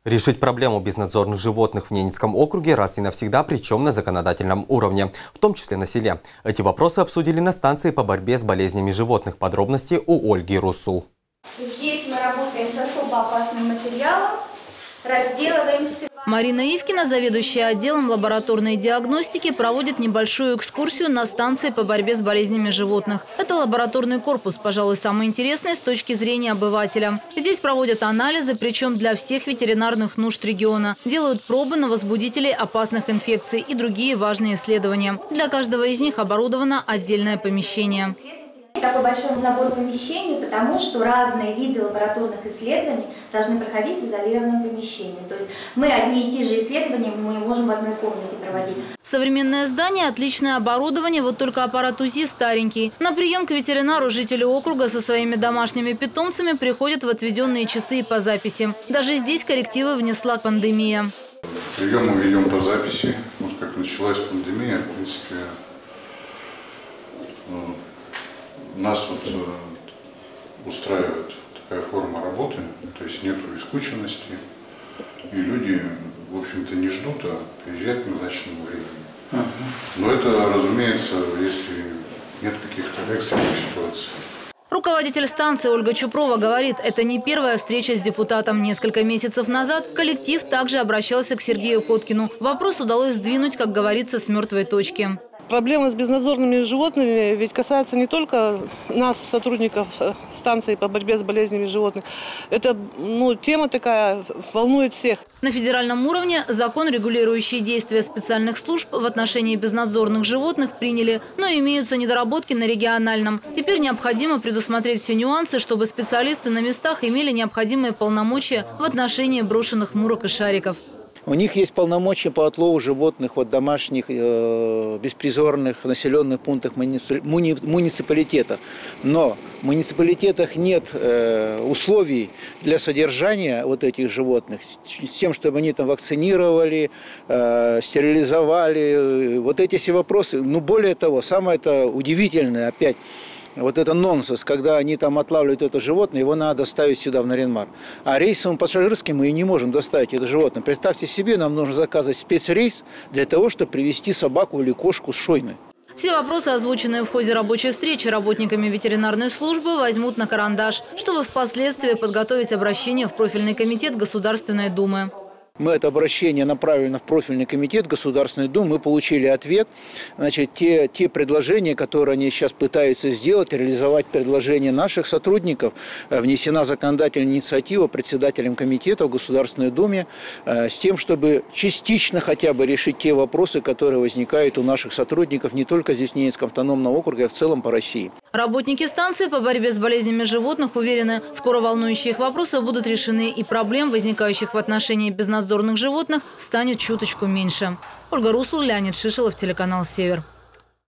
Решить проблему безнадзорных животных в Ненецком округе раз и навсегда, причем на законодательном уровне, в том числе на селе. Эти вопросы обсудили на станции по борьбе с болезнями животных. Подробности у Ольги Русул. Здесь мы работаем с особо опасным материалом, разделываем. Марина Ивкина, заведующая отделом лабораторной диагностики, проводит небольшую экскурсию на станции по борьбе с болезнями животных. Это лабораторный корпус, пожалуй, самый интересный с точки зрения обывателя. Здесь проводят анализы, причем для всех ветеринарных нужд региона. Делают пробы на возбудителей опасных инфекций и другие важные исследования. Для каждого из них оборудовано отдельное помещение. Такой большой набор помещений, потому что разные виды лабораторных исследований должны проходить в изолированном помещении. То есть мы одни и те же исследования мы можем в одной комнате проводить. Современное здание, отличное оборудование, вот только аппарат УЗИ старенький. На прием к ветеринару жители округа со своими домашними питомцами приходят в отведенные часы и по записи. Даже здесь коррективы внесла пандемия. Прием мы ведем по записи. Вот как началась пандемия, в принципе, нас устраивает такая форма работы, то есть нету искученности, и люди, в общем-то, не ждут, а приезжают к назначенному времени. Но это, разумеется, если нет каких-то экстренных ситуаций. Руководитель станции Ольга Чупрова говорит, это не первая встреча с депутатом. Несколько месяцев назад коллектив также обращался к Сергею Коткину. Вопрос удалось сдвинуть, как говорится, с мертвой точки. Проблема с безнадзорными животными ведь касается не только нас, сотрудников станции по борьбе с болезнями животных. Это тема такая, волнует всех. На федеральном уровне закон, регулирующий действия специальных служб в отношении безнадзорных животных, приняли, но имеются недоработки на региональном. Теперь необходимо предусмотреть все нюансы, чтобы специалисты на местах имели необходимые полномочия в отношении брошенных мурок и шариков. У них есть полномочия по отлову животных домашних, беспризорных, в населенных пунктах муниципалитета. Но в муниципалитетах нет условий для содержания этих животных, с тем, чтобы они там вакцинировали, стерилизовали. Вот эти все вопросы. Более того, самое это удивительное опять. Вот это нонсенс, когда они там отлавливают это животное, его надо доставить сюда, в Нарьян-Мар. А рейсовым пассажирским мы не можем доставить это животное. Представьте себе, нам нужно заказывать спецрейс для того, чтобы привезти собаку или кошку с Шойны. Все вопросы, озвученные в ходе рабочей встречи работниками ветеринарной службы, возьмут на карандаш, чтобы впоследствии подготовить обращение в профильный комитет Государственной Думы. Мы это обращение направили в профильный комитет Государственной Думы, мы получили ответ. Значит, те предложения, которые они сейчас пытаются сделать, реализовать предложения наших сотрудников, внесена законодательная инициатива председателем комитета в Государственной Думе с тем, чтобы частично хотя бы решить те вопросы, которые возникают у наших сотрудников не только здесь в Ненецком автономном округе, а в целом по России. Работники станции по борьбе с болезнями животных уверены, скоро волнующие их вопросы будут решены и проблем, возникающих в отношении безнадзорных животных, станет чуточку меньше. Ольга Русул, Леонид Шишелов, телеканал «Север».